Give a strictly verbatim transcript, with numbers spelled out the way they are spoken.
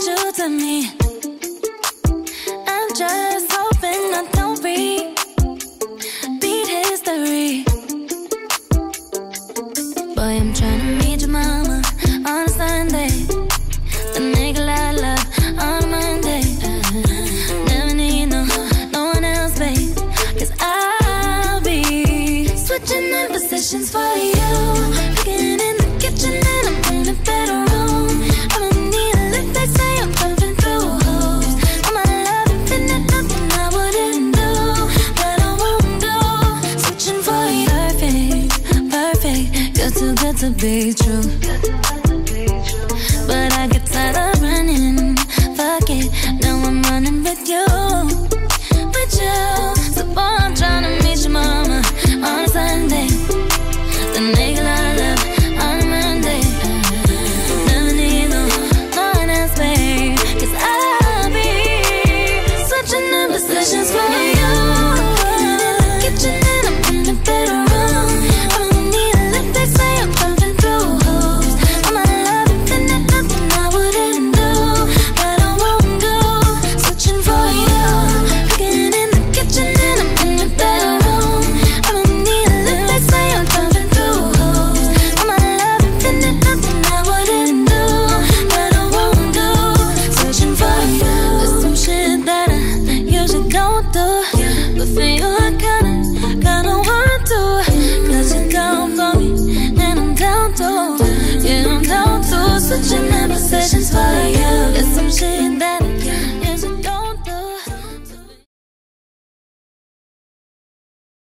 you to me. I'm just hoping I don't repeat history. Boy, I'm trying to meet your mama on a Sunday, then make a lot of love on a Monday. Never need no, no one else, babe, 'cause I'll be switching in positions for you. Cooking in the kitchen and I'm in the bedroom. I'ma need a lift, they say I'm pumping through holes. All my love infinite, nothing I wouldn't do, but I won't do. Switching for you, perfect, perfect. You're too good to be true.